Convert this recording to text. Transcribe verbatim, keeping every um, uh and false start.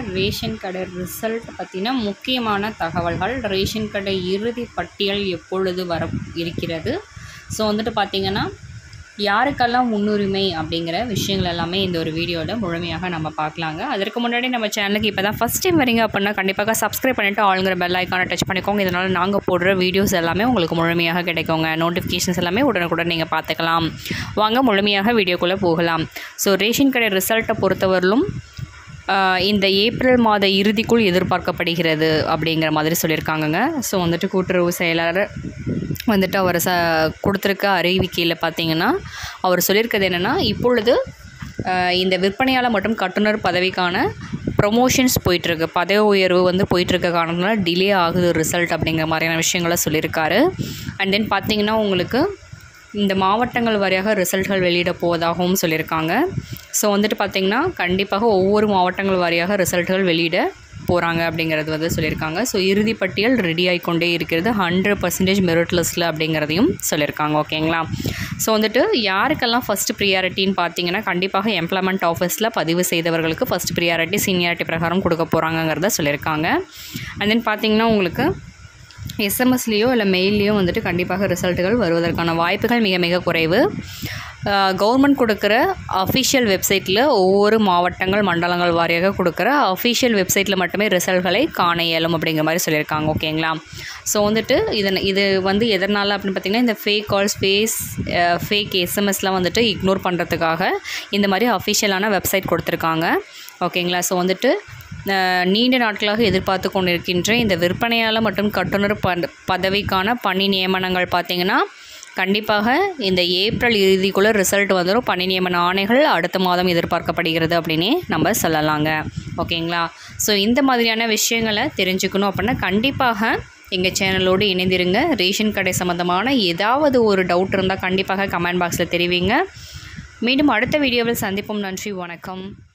Ration கடை result பற்றின முக்கியமான தகவல்கள். ரேஷன் கடை இறுதி பட்டியல் எப்பொழுது வர இருக்கிறது, ஸோ வந்துட்டு பார்த்திங்கன்னா யாருக்கெல்லாம் முன்னுரிமை அப்படிங்கிற விஷயங்கள் எல்லாமே இந்த ஒரு வீடியோவில் முழுமையாக நம்ம பார்க்கலாங்க. அதற்கு முன்னாடி நம்ம சேனலுக்கு இப்போ தான் ஃபஸ்ட் டைம் வரீங்க அப்படின்னா கண்டிப்பாக சப்ஸ்கிரைப் பண்ணிவிட்டு ஆளுங்கிற பெல் ஐக்கானை டச் பண்ணிக்கோங்க. இதனால் நாங்கள் போடுற வீடியோஸ் எல்லாமே உங்களுக்கு முழுமையாக கிடைக்குங்க. நோட்டிஃபிகேஷன்ஸ் எல்லாமே உடனுக்குடன் நீங்கள் பார்த்துக்கலாம். வாங்க முழுமையாக வீடியோக்குள்ளே போகலாம். ஸோ ரேஷன் கடை ரிசல்ட்டை பொறுத்தவரையிலும் இந்த ஏப்ரல் மாத இறுதிக்குள் எதிர்பார்க்கப்படுகிறது அப்படிங்கிற மாதிரி சொல்லியிருக்காங்கங்க. ஸோ வந்துட்டு கூட்டுறவு செயலாளர் வந்துட்டு அவர் ச கொடுத்துருக்க அறிவிக்கையில் பார்த்திங்கன்னா அவர் சொல்லியிருக்கிறது என்னென்னா, இப்பொழுது இந்த விற்பனையாளர் மற்றும் கட்டுனர் பதவிக்கான ப்ரொமோஷன்ஸ் போயிட்டுருக்கு, பதவி உயர்வு வந்து போயிட்டுருக்க காரணத்தினால டிலே ஆகுது ரிசல்ட் அப்படிங்கிற மாதிரியான விஷயங்களை சொல்லியிருக்காரு. அண்ட் தென் பார்த்திங்கன்னா உங்களுக்கு இந்த மாவட்டங்கள் வாரியாக ரிசல்ட்கள் வெளியிட போவதாகவும் சொல்லியிருக்காங்க. ஸோ வந்துட்டு பார்த்திங்கன்னா கண்டிப்பாக ஒவ்வொரு மாவட்டங்கள் வாரியாக ரிசல்ட்கள் வெளியிட போகிறாங்க அப்படிங்கிறது வந்து சொல்லியிருக்காங்க. ஸோ இறுதி பட்டியல் ரெடி ஆகிக்கொண்டே இருக்கிறது, ஹண்ட்ரட் பர்சன்டேஜ் மெரிட் லிஸ்ட்டில் அப்படிங்கிறதையும் சொல்லியிருக்காங்க. ஓகேங்களா. ஸோ வந்துட்டு யாருக்கெல்லாம் ஃபஸ்ட்டு ப்ரியாரிட்டின்னு பார்த்தீங்கன்னா கண்டிப்பாக எம்ப்ளாய்மெண்ட் ஆஃபீஸில் பதிவு செய்தவர்களுக்கு ஃபஸ்ட் ப்ரியாரிட்டி சீனியாரிட்டி பிரகாரம் கொடுக்க போகிறாங்கங்கிறத சொல்லியிருக்காங்க. அண்ட் தென் பார்த்திங்கன்னா உங்களுக்கு எஸ்எம்எஸ்லேயோ இல்லை மெயில்லையோ வந்துட்டு கண்டிப்பாக ரிசல்ட்டுகள் வருவதற்கான வாய்ப்புகள் மிக மிக குறைவு. கவர்மெண்ட் கொடுக்குற அஃபிஷியல் வெப்சைட்டில் ஒவ்வொரு மாவட்டங்கள் மண்டலங்கள் வாரியாக கொடுக்குற அஃபிஷியல் வெப்சைட்டில் மட்டுமே ரிசல்ட்களை காண இயலும் அப்படிங்கிற மாதிரி சொல்லியிருக்காங்க. ஓகேங்களா. ஸோ வந்துட்டு இதன் இது வந்து எதனால் அப்படின்னு பார்த்திங்கன்னா இந்த ஃபேக் கால்ஸ் ஃபேஸ் ஃபேக் எஸ்எம்எஸ்லாம் வந்துட்டு இக்னோர் பண்ணுறதுக்காக இந்த மாதிரி அஃபிஷியலான வெப்சைட் கொடுத்துருக்காங்க. ஓகேங்களா. ஸோ வந்துட்டு நீண்ட நாட்களாக எதிர்பார்த்து கொண்டிருக்கின்ற இந்த விற்பனையாளர் மற்றும் கட்டுனர் ப பதவிக்கான பணி நியமனங்கள் பார்த்திங்கன்னா கண்டிப்பாக இந்த ஏப்ரல் இறுதிக்குள்ளே ரிசல்ட் வந்துடும். பணி நியமன ஆணைகள் அடுத்த மாதம் எதிர்பார்க்கப்படுகிறது அப்படின்னே நம்ம சொல்லலாங்க. ஓகேங்களா. ஸோ இந்த மாதிரியான விஷயங்களை தெரிஞ்சுக்கணும் அப்படின்னா கண்டிப்பாக எங்கள் சேனலோடு இணைந்திருங்க. ரேஷன் கடை சம்மந்தமான ஏதாவது ஒரு டவுட் இருந்தால் கண்டிப்பாக கமெண்ட் பாக்ஸில் தெரிவிங்க. மீண்டும் அடுத்த வீடியோவில் சந்திப்போம். நன்றி, வணக்கம்.